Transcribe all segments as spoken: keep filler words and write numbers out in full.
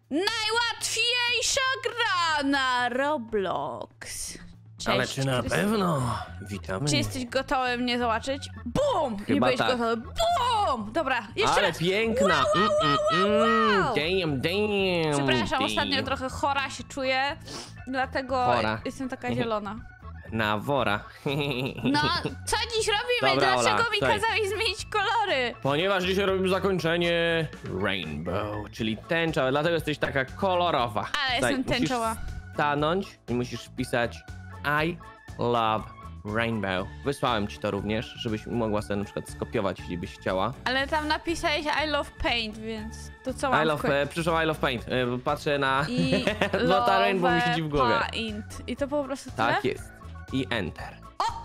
Najłatwiejsza gra na Roblox. Cześć, Ale czy na Krys... pewno? Witamy. Czy jesteś gotowy mnie zobaczyć? BUM! Chyba Nie byłeś tak. gotowy. BUM! Dobra, jeszcze Ale raz. piękna! Wow, wow, wow, wow, Mm, wow. Damn, damn! Przepraszam, damn. ostatnio trochę chora się czuję, dlatego Chora. jestem taka zielona. Na wora. No, co dziś robimy? Dobra, Dlaczego Ola, mi słuchaj. kazałeś zmienić kolory? Ponieważ dzisiaj robimy zakończenie Rainbow, czyli tęcza, dlatego jesteś taka kolorowa. Ale Słuchaj, jestem tęczowa. Musisz stanąć i musisz wpisać I love Rainbow. Wysłałem ci to również, żebyś mogła sobie na przykład skopiować, jeśli byś chciała. Ale tam napisałeś I love paint, więc to co mam I love, w e, przyszło I love paint. E, bo patrzę na... I bo ta Rainbow mi love siedzi w głowie. paint. I to po prostu tyle? Tak jest. I enter.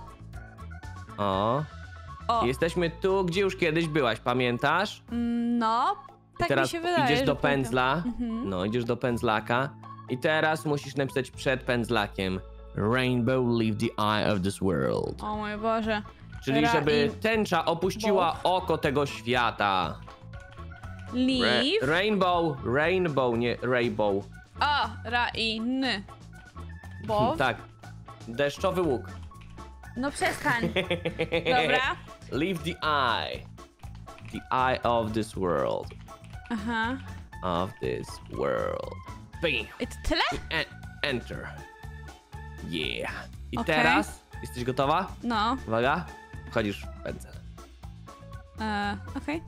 O! O, Jesteśmy tu, gdzie już kiedyś byłaś, pamiętasz? no, I tak teraz mi się wydaje, idziesz że do pamiętam. pędzla. Mhm. No, idziesz do pędzlaka. I teraz musisz napisać przed pędzlakiem Rainbow leave the eye of this world. O mój Boże. Czyli Ra- żeby i- tęcza opuściła oko tego świata. Ra Leave. rainbow, rainbow, nie rainbow. O, ra i n. Bo? Tak. Deszczowy łuk. No przestań. Dobra. Leave the eye. The eye of this world. Aha. Of this world. Bam. I to tyle? En enter. Yeah. I Okej. teraz jesteś gotowa? No. Uwaga. Wchodzisz w pędzel. E, Okej.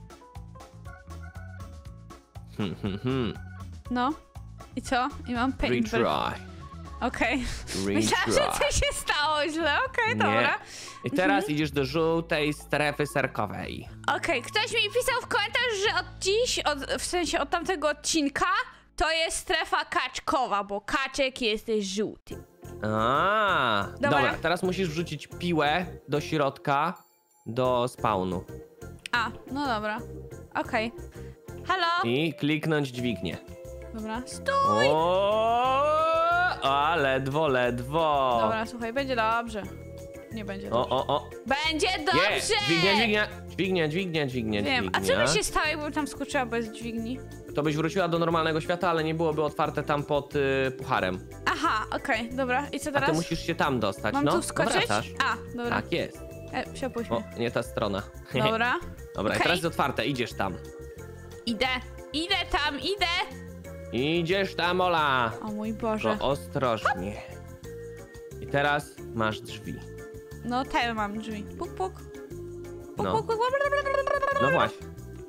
Hmm, hmm, hmm. No. I co? I mam paint. Retry. Okej. Myślałam, że Retry. coś się stało źle. Okej, Nie. dobra. I teraz idziesz do żółtej strefy serkowej. Okej, ktoś mi pisał w komentarzu, że od dziś, od, w sensie od tamtego odcinka, to jest strefa kaczkowa, bo kaczek jesteś żółty. A, Dobra. dobra. Teraz musisz wrzucić piłę do środka, do spawnu. A, no dobra. Okej. Halo? I kliknąć dźwignię. Dobra. Stój! O, a ledwo, ledwo. Dobra, słuchaj, będzie dobrze. Nie będzie O, dobrze. o, o. Będzie dobrze! Jest! Dźwignia, dźwignia, dźwignia, dźwignia, dźwignia, Wiem, a dźwignia. co by się stało, jakbym tam skoczyła bez dźwigni? To byś wróciła do normalnego świata, ale nie byłoby otwarte tam pod y, pucharem. Aha, okej, dobra. I co A teraz? ty musisz się tam dostać, Mam no. tu wskoczyć? Wracasz. A, dobra. Tak jest. E, przepuść O, mnie. nie ta strona. Dobra. Dobra, Okej. i teraz jest otwarte, idziesz tam. Idę. Idę tam, idę! Idziesz tam, Ola. O mój Boże. Tylko ostrożnie. I teraz masz drzwi. No, tam mam drzwi. Puk, puk. Puk, No. puk, puk, puk. No właśnie.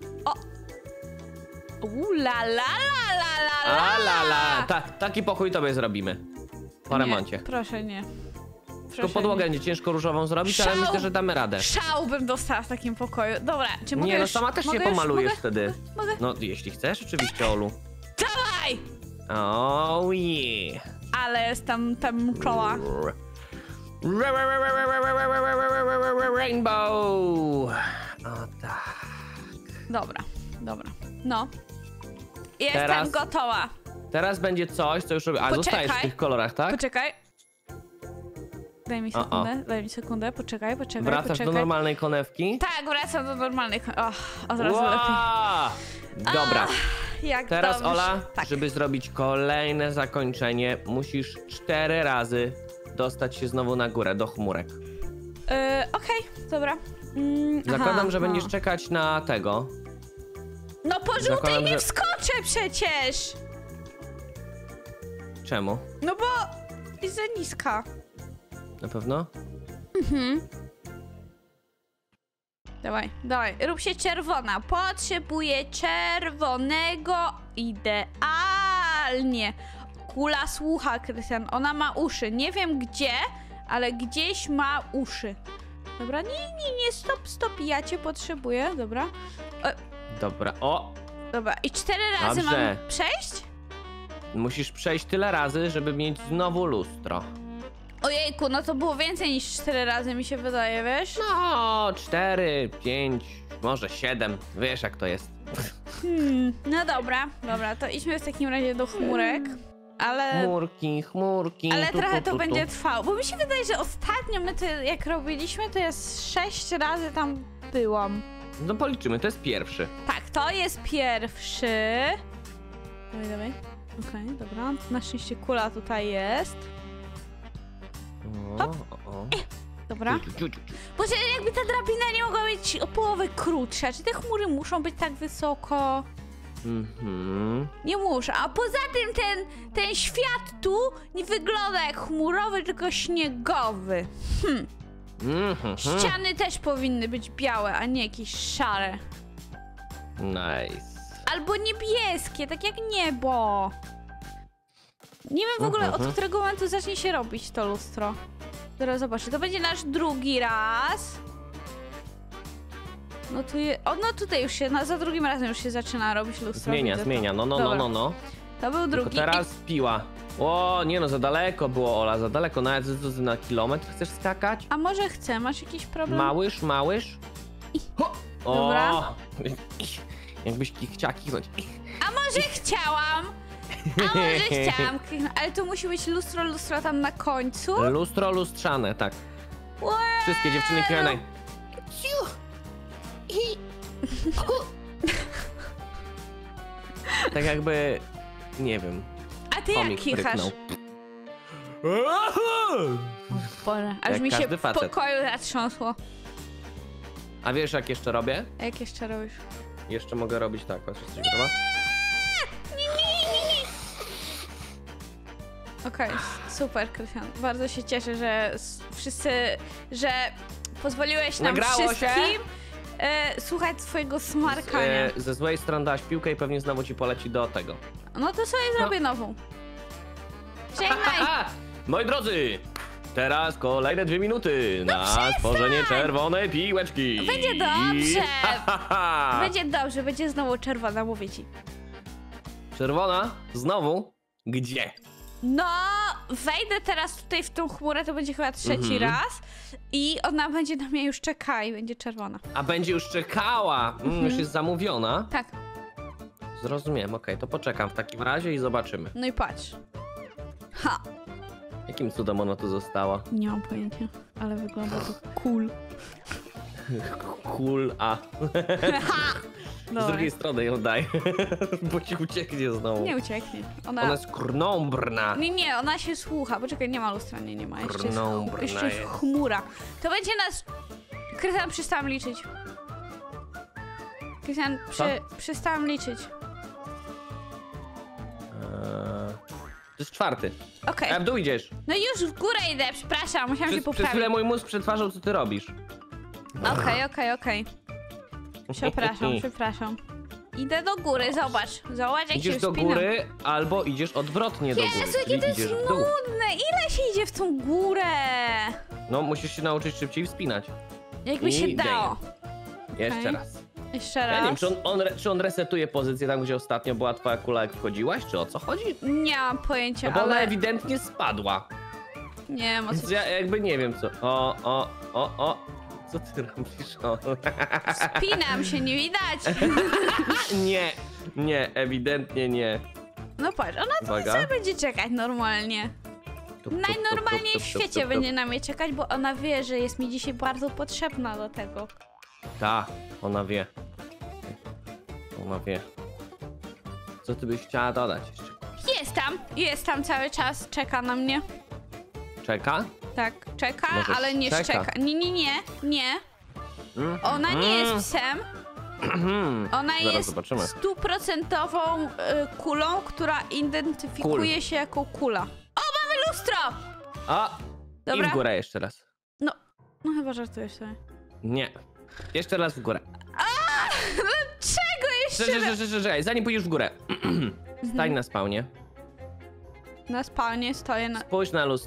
U, la, la, la, la, la, A la la. Ta, taki pokój tobie zrobimy. Po remoncie. Nie, proszę nie. Tylko Proszę podłogę nie. będzie ciężko różową zrobić, ale Szał. myślę, że damy radę. Szał bym dostała w takim pokoju. Dobra, czy mogę Nie, no już, sama też się mogę już, pomalujesz mogę? wtedy. Mogę? No, jeśli chcesz, oczywiście, Olu. Dawaj! Oh yeah. Ale jest tam, tam czoła. Rainbow! O tak. Dobra, dobra. No. Jestem Teraz- gotowa. Teraz będzie coś, co już robię. A Poczekaj. zostajesz w tych kolorach, tak? Poczekaj. Daj mi O, o. sekundę, daj mi sekundę, poczekaj, poczekaj, Wracasz poczekaj. do normalnej konewki? Tak, wracam do normalnych. O, od razu Wow! lepiej. Dobra, Jak teraz dobrze. Ola, Tak. żeby zrobić kolejne zakończenie, musisz cztery razy dostać się znowu na górę, do chmurek. Yy, Okej, dobra. Mm, Zakładam, aha, że no. będziesz czekać na tego. No po żółtej zakładam, nie że- wskoczę przecież! Czemu? No bo jest za niska. Na pewno? Dawaj, dawaj, rób się czerwona. Potrzebuję czerwonego idealnie. Kula słucha, Krystian. Ona ma uszy. Nie wiem gdzie, ale gdzieś ma uszy. Dobra, nie, nie, nie, stop, stop. Ja cię potrzebuję, dobra. Dobra, o! Dobra, i cztery razy Dobrze. mam przejść? Musisz przejść tyle razy, żeby mieć znowu lustro. Ojejku, no to było więcej niż cztery razy, mi się wydaje, wiesz? No, cztery, pięć, może siedem. Wiesz jak to jest. Hmm, no dobra, dobra, to idźmy w takim razie do chmurek. Ale, Chmurki, chmurki. ale tu, trochę tu, to tu, będzie tu. trwało, bo mi się wydaje, że ostatnio my to jak robiliśmy, to jest sześć razy tam byłam. No policzymy, to jest pierwszy. Tak, to jest pierwszy. Dawaj, dawaj. Okej, okay, dobra. Na szczęście kula tutaj jest. O, Hop. o, o. Dobra. Ciu, ciu, ciu, ciu. Bo że jakby ta drabina nie mogła być o połowę krótsza. Czy te chmury muszą być tak wysoko? Mhm. Nie muszę. A poza tym ten, ten świat tu nie wygląda jak chmurowy, tylko śniegowy. Hm. Mhm. Ściany też powinny być białe, a nie jakieś szare. Nice. Albo niebieskie, tak jak niebo. Nie wiem w ogóle, Mhm. od którego momentu zacznie się robić to lustro. Zaraz zobaczę. To będzie nasz drugi raz. No tu je... O, no tutaj już się, no, za drugim razem już się zaczyna robić lustro. Zmienia, widzę zmienia. to. No, no, no, Dobra. no, no. To był Tylko drugi. teraz piła. O, nie no, za daleko było, Ola, za daleko. Nawet z- z- na kilometr chcesz skakać? A może chcę? Masz jakiś problem? Małysz, małysz? Ho! O! Dobra. Jakbyś ki- chciała kichnąć. A może chciałam? A może chciałam kliknąć. Ale to musi być lustro, lustro tam na końcu? Lustro lustrzane, tak. Łe! Wszystkie dziewczyny kichanej. Tak jakby, nie wiem, A ty jak chomik kichasz? pryknął. Boże, aż Jak mi się każdy w facet. pokoju zatrząsło. A wiesz jak jeszcze robię? A jak jeszcze robisz? Jeszcze mogę robić tak, patrz, jesteś gotowa? Nie, nie, nie, nie. Okej, s- super, Krystian. Bardzo się cieszę, że s- wszyscy, że pozwoliłeś nam Nagrało się? wszystkim e, słuchać twojego smarkania. E, ze złej strony dałaś piłkę i pewnie znowu ci poleci do tego. No to sobie zrobię nową. Żegnaj! Moi drodzy, teraz kolejne dwie minuty na stworzenie czerwonej piłeczki. No Będzie dobrze. Ha, ha, ha. Będzie dobrze, będzie znowu czerwona, mówię ci. Czerwona? Znowu? Gdzie? No, wejdę teraz tutaj w tą chmurę, to będzie chyba trzeci Mhm. raz i ona będzie na mnie już czekała i będzie czerwona. A będzie już czekała. Mm, już jest zamówiona. Tak, Zrozumiem, okej, to poczekam w takim razie i zobaczymy. no i patrz. Ha! Jakim cudem ona tu została? Nie mam pojęcia, ale wygląda to cool. Cool, a Ha! z Dobra. drugiej strony ją daj, bo ci ucieknie znowu. Nie ucieknie. Ona... Ona jest krnąbrna. Nie, nie, ona się słucha. Poczekaj, nie ma lustra, nie, nie ma. Jeszcze jest, Brnąbrna ch- jeszcze jest jest. chmura. To będzie nas... Krystian, przestałam liczyć. Krystian, Co? przy... przestałam liczyć. Eee, to jest czwarty. Okej. A w dół idziesz. No już w górę idę, przepraszam, musiałam się Przez, przez poprawić. chwilę mój mózg przetwarzał, co ty robisz. Okej, okej, okej. Przepraszam, przepraszam. Idę do góry, zobacz. Zobacz, jak Idziesz się do wspinam. góry, albo idziesz odwrotnie do góry. Jezu, czyli jakie to jest idziesz w dół. nudne! Ile się idzie w tą górę? No, musisz się nauczyć szybciej wspinać. Jakby się I dało. Jeszcze Okej. raz. Jeszcze Ja raz. nie wiem, czy on, on, re- czy on resetuje pozycję tam, gdzie ostatnio była twoja kula, jak wchodziłaś, czy o co chodzi? Nie mam pojęcia, No bo ona ale... ewidentnie spadła. Nie wiem, o Więc co... ja jakby nie wiem co. O, o, o, o. Co ty robisz? O. Spinam się, nie widać. Nie, nie, ewidentnie nie. No patrz, ona tu Uwaga. sobie będzie czekać normalnie. Tup, tup, tup, Najnormalniej tup, w tup, świecie tup, będzie tup. na mnie czekać, bo ona wie, że jest mi dzisiaj bardzo potrzebna do tego. Ta, ona wie. Ona wie. Co ty byś chciała dodać jeszcze? Jest tam, jest tam cały czas, czeka na mnie. Czeka? Tak, czeka, Może ale nie szczeka. szczeka. Nie, nie, nie, nie. Mm? Ona nie Mm. jest psem. Mhm. Ona Zaraz jest zobaczymy. stuprocentową y, kulą, która identyfikuje Kul. się jako kula. O, mamy lustro! A! Dobra. I w górę jeszcze raz. No, no chyba żartujesz sobie. Nie. Jeszcze raz w górę. Czego jeszcze? Czekaj, czekaj, czekaj, czekaj, zanim pójdziesz w górę. Stań na spawnie. Na spalnie stoję na... Spójrz na lustro.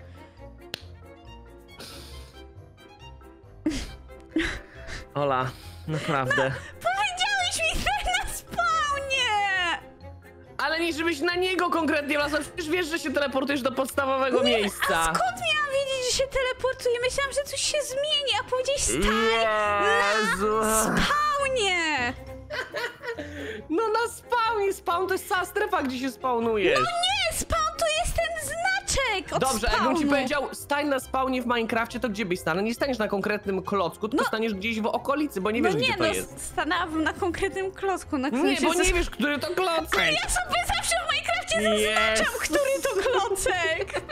Ola, naprawdę. Powiedziałeś mi stać na spawnie! Ale nie żebyś na niego konkretnie wlazła, przecież wiesz, że się teleportujesz do podstawowego miejsca. A skąd miałam wiedzieć, że się teleportuje? Myślałam, że coś się zmieni, a powiedziałeś stań Jezu. na spawnie! No na spawnie, spawn to jest cała strefa, gdzie się spawnujesz. No nie, spawn to jest ten znaczek od Dobrze, spawnu. jakbym ci powiedział, stań na spawnie w Minecrafcie, to gdzie byś stanął? Nie staniesz na konkretnym klocku, tylko No. staniesz gdzieś w okolicy, bo nie No wiesz, nie, gdzie to no jest. stanęłam na konkretnym klocku, na którym Nie, się bo zas- nie wiesz, który to klocek. Ja sobie zawsze w Minecrafcie nie zaznaczam, który to klocek!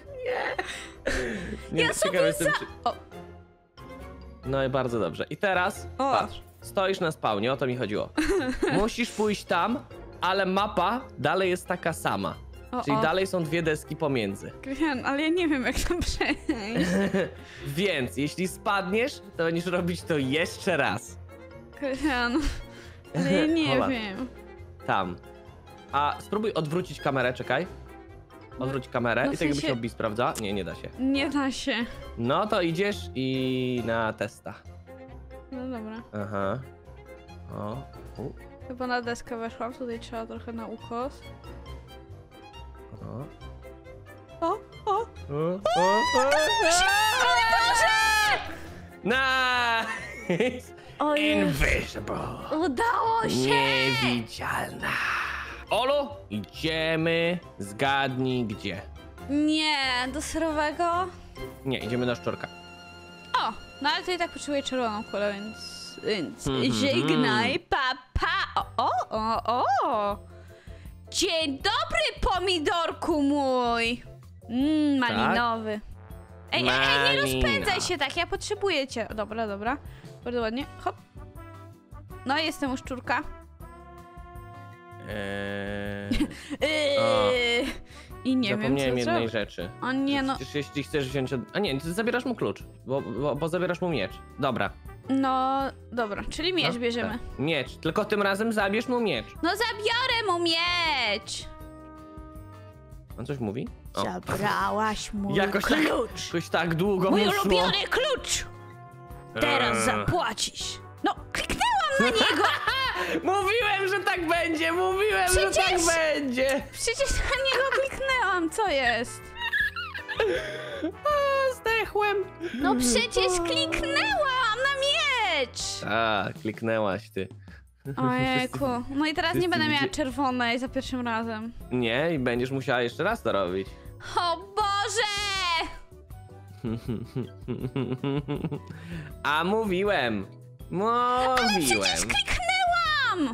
Nie, Ja sobie ciekawy jestem, za- czy... O. No i bardzo dobrze. I teraz, O. patrz, stoisz na spawnie, o to mi chodziło. Musisz pójść tam, ale mapa dalej jest taka sama. O, Czyli o. dalej są dwie deski pomiędzy. Krystian, ale ja nie wiem, jak tam przejść. Więc jeśli spadniesz, to będziesz robić to jeszcze raz. Krystian, ale ja nie Ola. wiem. Tam. A spróbuj odwrócić kamerę, czekaj. Odwróć kamerę no i w tak jakbyś sensie- Obi sprawdza. Nie, nie da się. Nie da się. No to idziesz i na testa. No dobra. Aha. O. U. Chyba na deskę weszłam, tutaj trzeba trochę na ukos. O. O, o! O. O. O. Nice! Ojej, Invisible! udało się! Niewidzialna! Olu, idziemy. Zgadnij gdzie. Nie, do surowego? Nie, idziemy na szczurka. O, no ale to i tak potrzebuję czerwoną kulę, więc... Więc Mhm. żegnaj, pa, pa! O, o, o, o! Dzień dobry, pomidorku mój! Mmm, malinowy. Ej, ej, ej, nie Malina. rozpędzaj się tak, ja potrzebuję cię. Dobra, dobra. Bardzo ładnie. Hop. No, jestem u szczurka. Eee, Yy, I nie wiem, zapomniałem co jednej zrobić. rzeczy. O nie, no, Przecież jeśli chcesz wziąć od... A nie, ty zabierasz mu klucz, bo, bo, bo zabierasz mu miecz. Dobra. no, dobra, czyli miecz No, bierzemy. tak. Miecz, tylko tym razem zabierz mu miecz. No zabiorę mu miecz! On coś mówi? O. Zabrałaś mój Jakoś tak, klucz! jakoś tak długo Mój mu szło. ulubiony klucz! Teraz Eee. zapłacisz! No, kliknęłam na niego! Mówiłem, że tak będzie, mówiłem, że tak Przecież- będzie. Przecież na niego kliknęłam, co jest? A, zdechłem. No przecież kliknęłam na miecz! A, kliknęłaś ty. Ojejku, no i teraz nie wszyscy będę miała widzi- czerwonej za pierwszym razem. Nie, i będziesz musiała jeszcze raz to robić. O Boże! A mówiłem. Mówiłem. Przecież kliknęłam!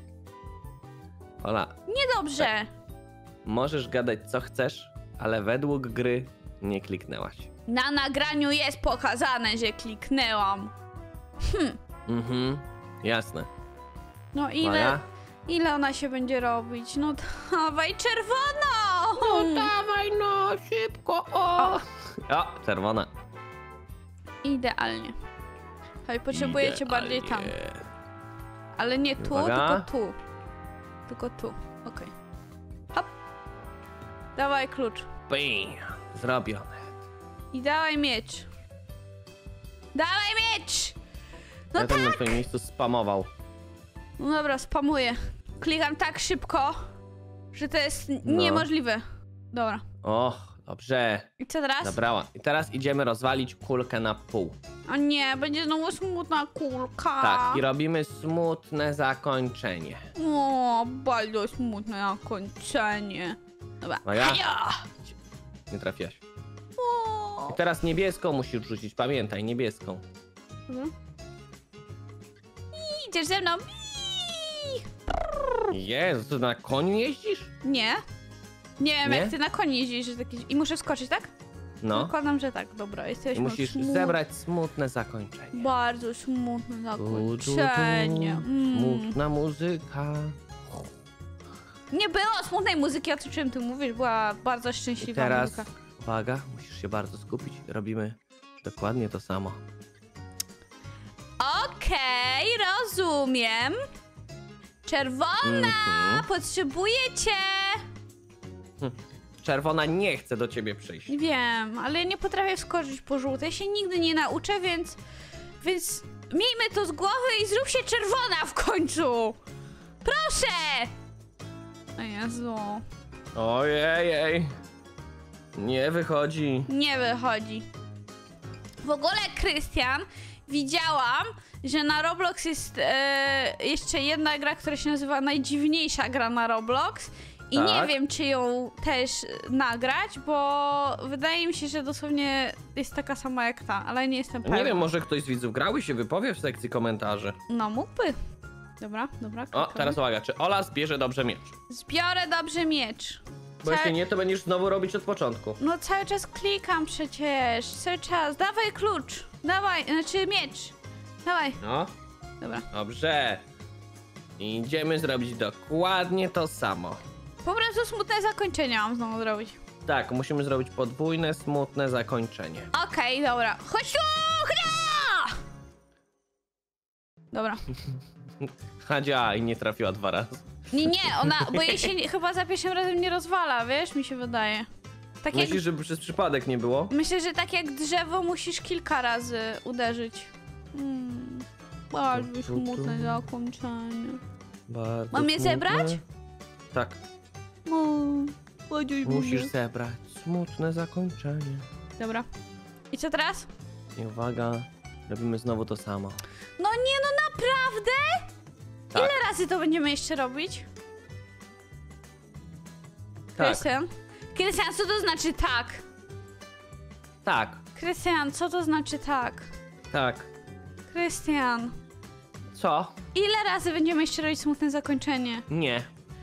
Ola, Niedobrze. możesz gadać co chcesz, ale według gry nie kliknęłaś. Na nagraniu jest pokazane, że kliknęłam. Mhm, jasne. No ile, Uwaga. ile ona się będzie robić? No dawaj czerwoną! dawaj no, szybko, o! O, czerwona. Idealnie. Chodź, potrzebujecie Idealnie. bardziej tam. Ale nie tu, Uwaga. tylko tu. Tylko tu, okej. Hop. Dawaj klucz. Bing, zrobione. I dawaj miecz. Dawaj miecz! No Ja tak! tam na twoim miejscu spamował. No dobra, spamuję. Klikam tak szybko, że to jest n- No. niemożliwe. Dobra. Och, dobrze. I co teraz? Zabrała. I teraz idziemy rozwalić kulkę na pół. O nie, będzie znowu smutna kulka. Tak, i robimy smutne zakończenie. O, bardzo smutne zakończenie. Dobra. Uwaga. Haja! Nie trafiłaś. O. I teraz niebieską musisz rzucić, pamiętaj, niebieską. Dobra. Idziesz ze mną. Iii. Jezu, ty na koniu jeździsz? Nie. Nie wiem, Nie? jak ty na koni jeździsz. Że taki... I muszę skoczyć, tak? No. Zakładam, że tak. Dobra, I jesteśmy musisz smut... zebrać smutne zakończenie. Bardzo smutne Tu, tu, tu. zakończenie. Mm. Smutna muzyka. Nie było smutnej muzyki, o czym ty mówisz, była bardzo I szczęśliwa teraz, muzyka. uwaga, musisz się bardzo skupić. Robimy dokładnie to samo. Okej, rozumiem. Czerwona, Mhm. potrzebuję cię. Czerwona nie chce do ciebie przyjść. Wiem, ale ja nie potrafię wskoczyć po żółtej, się nigdy nie nauczę, więc... Więc miejmy to z głowy i zrób się czerwona w końcu. Proszę! O Jezu, Ojej. Nie wychodzi. nie wychodzi. W ogóle, Krystian, widziałam, że na Roblox jest e, jeszcze jedna gra, która się nazywa Najdziwniejsza gra na Roblox. I Tak. nie wiem, czy ją też nagrać, bo wydaje mi się, że dosłownie jest taka sama jak ta, ale nie jestem pewna. Nie wiem, może ktoś z widzów grał i się wypowie w sekcji komentarzy. No mógłby. Dobra, dobra. O, klikamy. teraz uwaga, czy Ola zbierze dobrze miecz? Zbiorę dobrze miecz. Bo Ca- jeśli nie, to będziesz znowu robić od początku. No cały czas klikam przecież, cały czas. Dawaj klucz, dawaj, znaczy miecz. Dawaj, No, dobra. dobrze. Idziemy zrobić dokładnie to samo. Po prostu smutne zakończenie mam znowu zrobić. Tak, musimy zrobić podwójne, smutne zakończenie. Okej, dobra. Chodź tu! Chnia! Dobra. Hadzia i nie trafiła dwa razy. Nie, nie, ona, bo jej się nie, chyba za pierwszym razem nie rozwala, wiesz, mi się wydaje. Tak jak, Myślisz, żeby przez przypadek nie było? myślę, że tak jak drzewo musisz kilka razy uderzyć. Hmm. Bardzo smutne zakończenie. Bardzo Mam je smutne. zebrać? Tak, No, podziel musisz zebrać smutne zakończenie. Dobra. I co teraz? I uwaga, robimy znowu to samo. No nie, no naprawdę? Tak, Ile razy to będziemy jeszcze robić? tak, Krystian? Krystian, co to znaczy tak? tak, Krystian, co to znaczy tak? tak. Krystian, Co? ile razy będziemy jeszcze robić smutne zakończenie? Nie.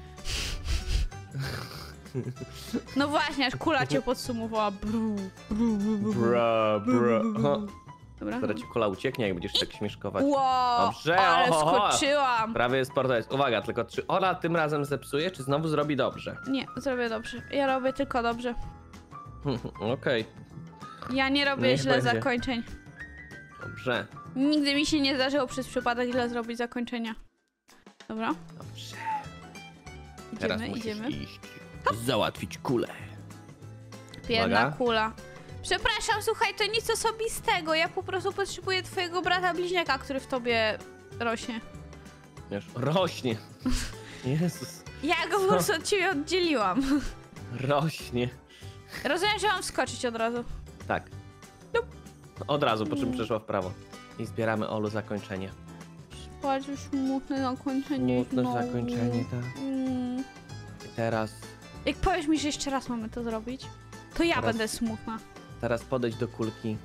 No właśnie, aż kula cię podsumowała. Bru, bru, bru, bru. Bra, bra. Aha. Dobra. Zaraz ci kola ucieknie, jak będziesz tak śmieszkować. Wow, Dobrze, ale oho. skoczyłam. Prawie jest sport jest. Uwaga, tylko czy Ola tym razem zepsuje, czy znowu zrobi dobrze? Nie, zrobię dobrze. Ja robię tylko dobrze. Okej, Ja nie robię Niech źle będzie. zakończeń. dobrze, Nigdy mi się nie zdarzyło przez przypadek źle zrobić zakończenia. Dobra, dobrze. Teraz idziemy, musisz idziemy. iść. Załatwić kulę. Biedna Uwaga. kula. Przepraszam, słuchaj, to nic osobistego. Ja po prostu potrzebuję twojego brata bliźniaka, który w tobie rośnie. Wiesz, rośnie. Jezus, Ja go po Co? prostu od ciebie oddzieliłam. rośnie. Rozumiem, że mam wskoczyć od razu. Tak. Lup. Od razu, po czym przeszła w prawo. I zbieramy Olu zakończenie. Bardzo smutne zakończenie. Smutne znowu. zakończenie, tak. Mm. I teraz, Jak powiesz mi, że jeszcze raz mamy to zrobić, to ja Teraz- będę smutna. teraz podejdź do kulki.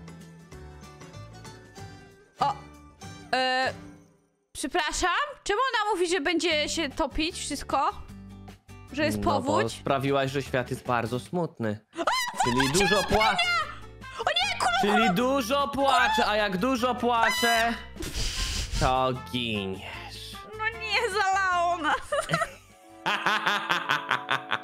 O! E, przepraszam? Czemu ona mówi, że będzie się topić wszystko? Że jest No, bo powódź? sprawiłaś, że świat jest bardzo smutny. Czyli dużo płacze. O nie, kulu! Czyli dużo płacze, a jak dużo płacze, to giniesz. No nie, zalało nas.